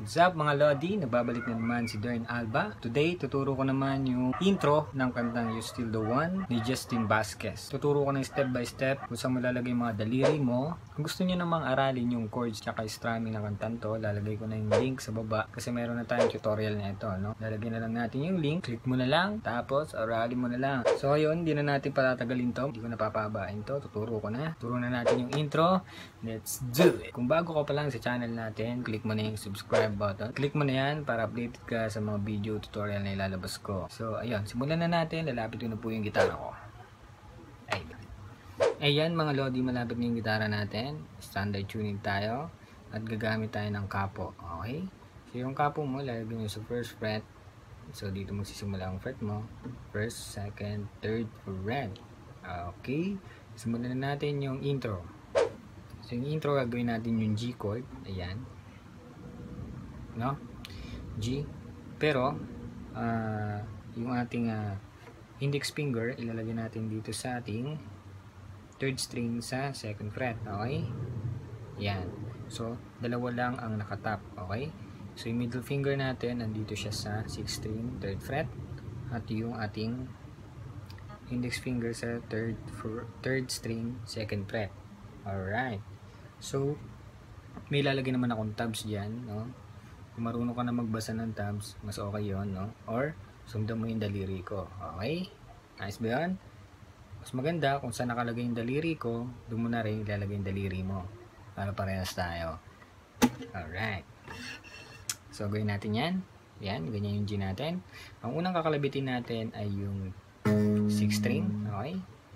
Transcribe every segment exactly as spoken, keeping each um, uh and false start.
What's up mga Lodi? Nagbabalik na naman si Dern Alba. Today, tuturo ko naman yung intro ng kantang You Still The One ni Justin Vasquez. Tuturo ko ng step by step kung saan mo lalagay yung mga daliri mo. Kung gusto niyo namang aralin yung chords tsaka strumming ng kantang to, lalagay ko na yung link sa baba kasi meron na tayong tutorial na ito. No? Lalagay na lang natin yung link, click mo na lang, tapos aralin mo na lang. So ayun, hindi na natin patatagalin to. Hindi ko na papabain to. Tuturo ko na. Turo na natin yung intro. Let's do it! Kung bago ka pa lang sa channel natin, click mo na yung subscribe button. Click mo na yan para updated ka sa mga video tutorial na ilalabas ko. So, ayun. Simulan na natin. Lalapit ko na po yung gitara ko. Ayun. Ayan mga Lodi, malapit na yung gitara natin. Standard tuning tayo. At gagamit tayo ng kapo. Okay? So, yung kapo mo, lalagay mo sa first fret. So, dito magsisimula ang fret mo. First, second, third fret. Okay? Simulan na natin yung intro. So, yung intro, gagawin natin yung G chord. Ayan. No? G. Pero, uh, yung ating uh, index finger, ilalagay natin dito sa ating third string sa second fret. Okay? Yan. So, dalawa lang ang nakatap. Okay? So, yung middle finger natin, nandito siya sa sixth string, third fret. At yung ating index finger sa third, third string, second fret. Alright. So, may lalagay naman akong tabs dyan, no? Kung marunong ka na magbasa ng tabs, mas okay yun, no? Or, sundan mo yung daliri ko. Okay? Nice ba yun? Mas maganda, kung saan nakalagay yung daliri ko, doon mo na rin ilalagay yung daliri mo. Para parehas tayo. Alright. So, gawin natin yan. Yan, ganyan yung G natin. Ang unang kakalabitin natin ay yung sixth string. Okay?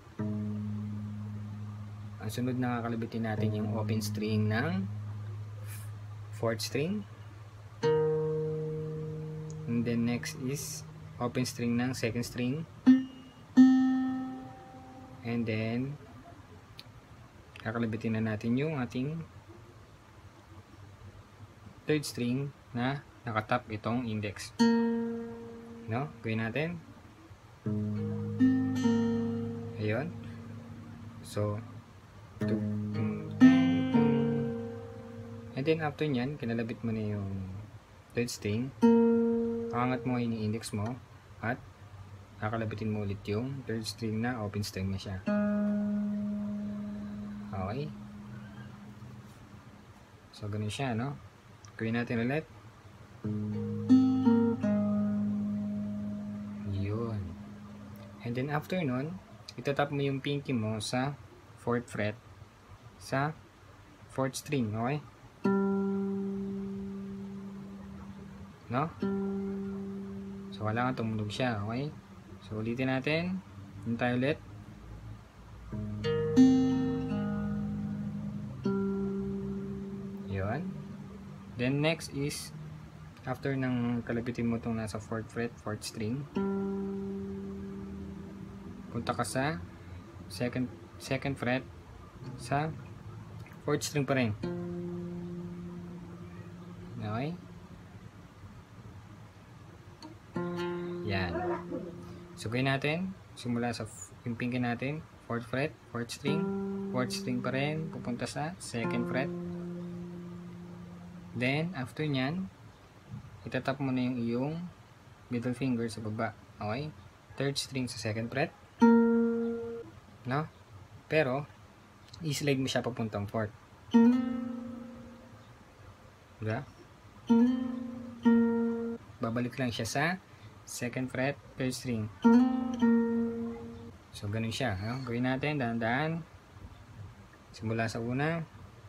Ang sunod na kakalabitin natin yung open string ng fourth string. And then next is open string ng second string. And then kakalabitin na natin yung ating third string na nakatap itong index. No? Gawin natin. Ayun. So, and then after nyan, kinalabit mo na yung third string. Kakangat mo yung index mo at kakalabitin mo ulit yung third string na open string na siya. Okay? So, ganun siya, no? Gawin natin ulit. Yun. And then after nun, itatap mo yung pinky mo sa fourth fret sa fourth string, okay? No? So, kailangan tumunog siya, okay? So, ulitin natin. Yun tayo ulit. Yun. Then, next is, after ng kalabitin mo itong nasa fourth fret, fourth string, punta ka sa second, second fret sa fourth string pa rin. Okay? Yan. So, gawin natin. Simula sa yung pinky natin. fourth fret, fourth string. fourth string pa rin. Pupunta sa second fret. Then, after nyan, itatap mo na yung iyong middle finger sa baba. Okay? Third string sa second fret. No? Pero, i-slide mo siya papuntang fourth. Diba? Babalik lang siya sa second fret, third string. So, ganun siya. No? Gawin natin, dahan-dahan. Simula sa una.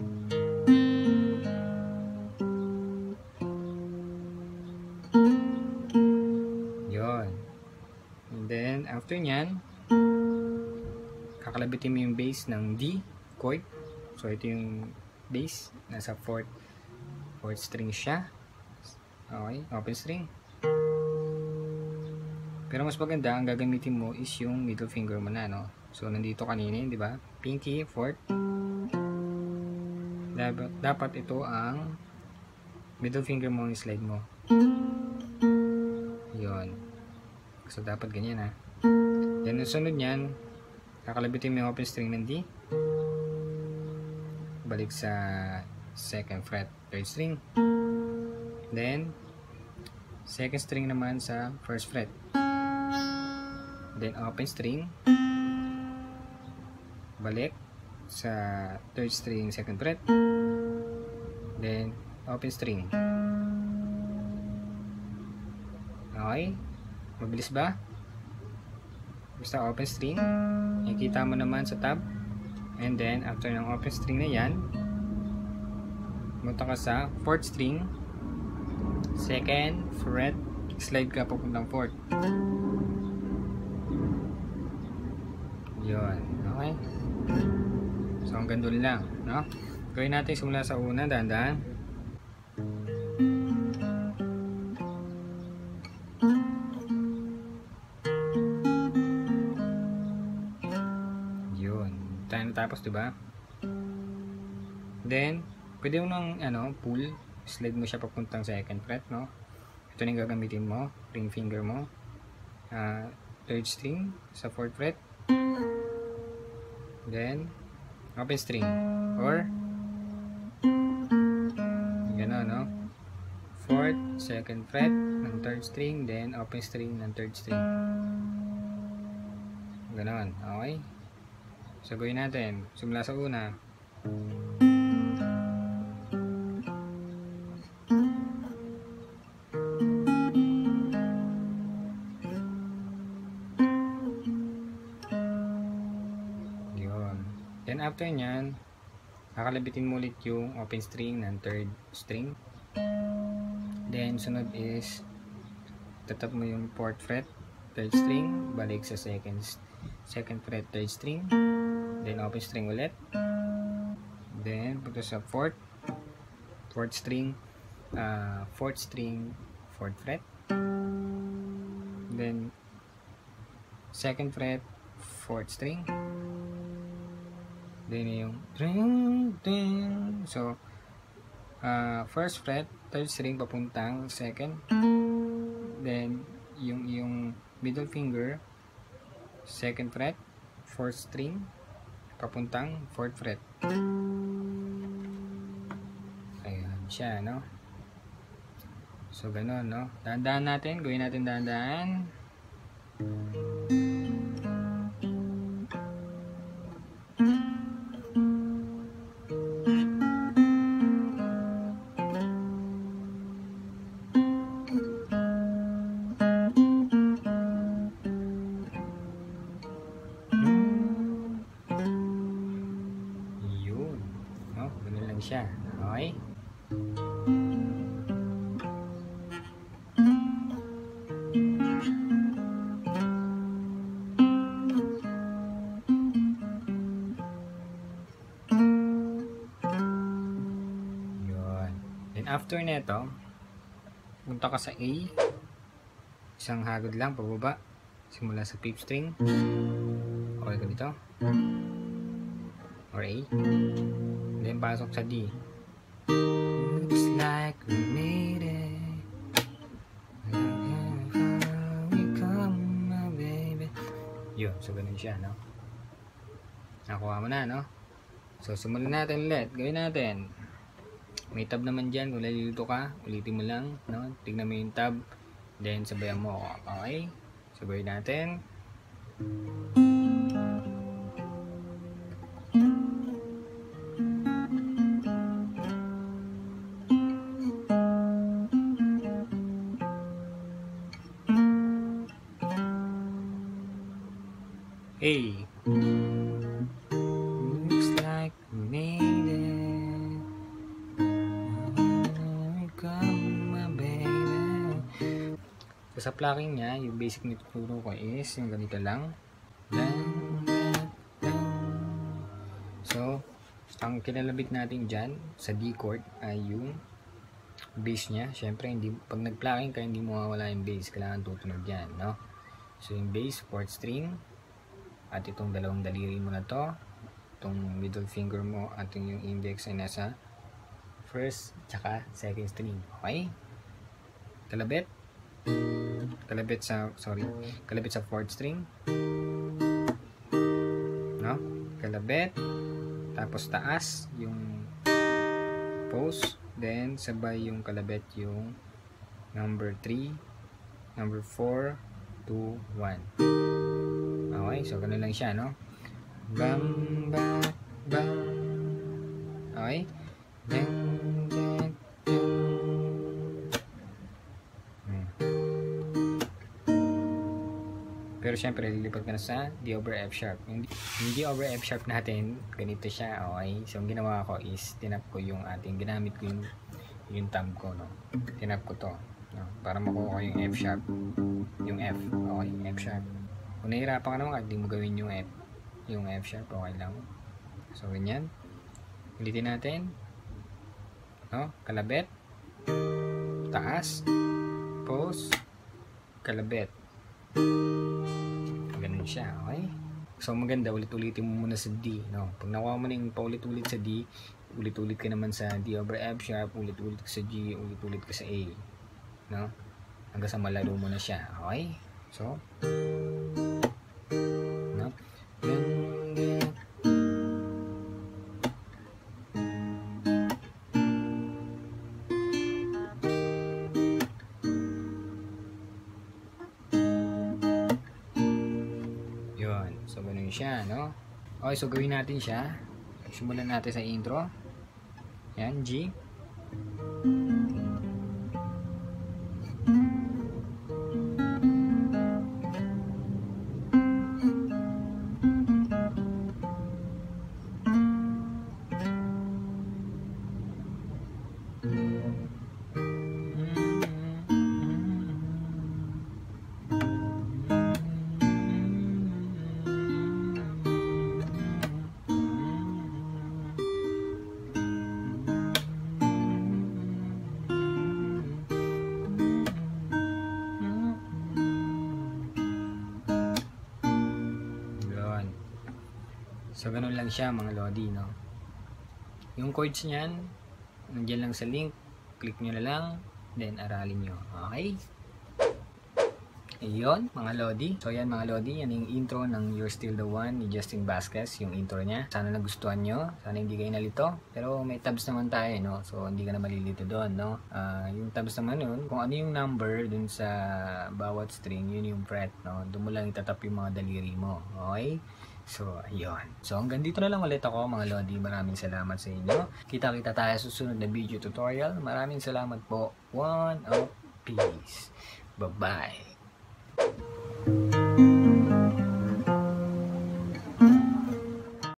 Yun. And then, after nyan, kakalabitin mo yung bass ng D chord. So, ito yung bass. Nasa fourth, fourth string siya. Okay, open string. Pero mas maganda, ang gagamitin mo is yung middle finger mo na, no? So, nandito kanina, di ba? Pinky, fourth. Dapat, dapat ito ang middle finger mo ang slide mo. Yun. So, dapat ganyan, ha? Then, ang sunod nyan, kakalabitin mo yung open string ng D. Balik sa second fret, third string. Then, second string naman sa first fret. Then, open string. Balik sa third string, second fret. Then, open string. Okay? Mabilis ba? Basta open string. Nakikita mo naman sa tab. And then, after ng open string na yan, punta ka sa fourth string, second fret, slide ka papuntang fourth. Yun. Okay? So, hanggang doon lang. No? Gawin natin simula sa una, dahan-dahan. Yun. Tayo natapos, diba? Then, pwede mo nang ano, pull. Slide mo siya papuntang second fret, no? Ito na yung gagamitin mo. Ring finger mo. Uh, third string sa fourth fret. Then, open string. Or, gano'n, no? Fourth, second fret ng third string. Then, open string ng third string. Gano'n. Okay? So, gawin natin. Simula sa una. Then after nyan, kakalabitin mo ulit yung open string ng third string. Then sunod is tatap mo yung fourth fret, third string, balik sa second second fret, third string. Then open string ulit. Then punta sa fourth, fourth string, uh, fourth string, fourth fret. Then second fret, fourth string. Then yung ding, ding. So, uh, first fret, third string papuntang second. Then, yung, yung middle finger, second fret, fourth string, papuntang fourth fret. Ayan siya, no? So, ganun, no? Dahan-dahan natin. Gawin natin dahan-dahan. Siya. Okay? Yun. Then after neto, punta ka sa A. Isang hagod lang pababa. Simula sa fifth string. Okay ka dito. Or A. Then pasok sa D. Looks like we made it. We come, my baby. Yun, so ganun siya, no? Nakuha mo na, no? So, simulan natin ulit. Gawin natin. May tab naman dyan. Kung lalilito ka, ulitin mo lang, no? Tignan mo yung tab. Then, sabayan mo ako. Okay? Sabayin natin. Hey, looks like we made it. Come, my baby. So, sa plucking niya, yung basic na tuturo ko is yung ganito lang. So, ang kinalabit natin dyan sa D chord ay yung bass niya. Siyempre, hindi, pag nag-plucking ka, hindi mo mawala yung bass. Kailangan tutunog yan, no? So, yung bass, fourth string. At itong dalawang daliri mo na to, itong middle finger mo at yung index ay nasa first tsaka second string. Okay? Kalabit. Kalabit sa, sorry, kalabit sa fourth string. No? Kalabit. Tapos taas, yung pose. then sabay yung kalabit yung number three, number four, two, one. Okay, so ganun lang siya, no? Bam, bam, bam. Okay? Dun, dun, dun. Hmm. Pero syempre, lilipat ka na sa D over F sharp. Yung, yung D over F sharp natin, ganito siya, okay? So, ang ginawa ko is, tinap ko yung ating, ginamit ko yung, yung thumb ko, no? Tinap ko to. No, para makuha ko yung F sharp, yung F, okay, F sharp. Kung nahihirapan ka naman, kahit di mo gawin yung F, yung F sharp, okay lang. So, ganyan. Ulitin natin, no, kalabit, taas, pause, kalabit. Ganun siya, okay? So, maganda, ulit-ulitin mo muna sa D, no? Pag nakuha mo na yung paulit-ulit sa D, ulit-ulit ka naman sa D over F sharp, ulit-ulit ka sa G, ulit-ulit ka sa A. No? Hanggang sa malalo mo na siya. Okay? So, no? Yun. So, ganun siya, no? Okay, so gawin natin siya. Simulan natin sa intro. Yan, G. So, ganun lang siya mga lodi, no? Yung chords niyan, nandiyan lang sa link. Click nyo na lang, then aralin nyo. Okay? Ayun, mga lodi. So, yan mga lodi. Yan yung intro ng You're Still the One ni Justin Vasquez. Yung intro niya. Sana nagustuhan nyo. Sana hindi kayo nalito. Pero may tabs naman tayo, no? So, hindi ka na malilito doon, no? Uh, yung tabs naman yun, kung ano yung number dun sa bawat string, yun yung fret, no? Doon mo lang itatap yung mga daliri mo. Okay? So, ayun. So, hanggang dito na lang ulit ako mga lodi. Maraming salamat sa inyo. Kita-kita tayo sa susunod na video tutorial. Maraming salamat po. One of peace. Bye-bye.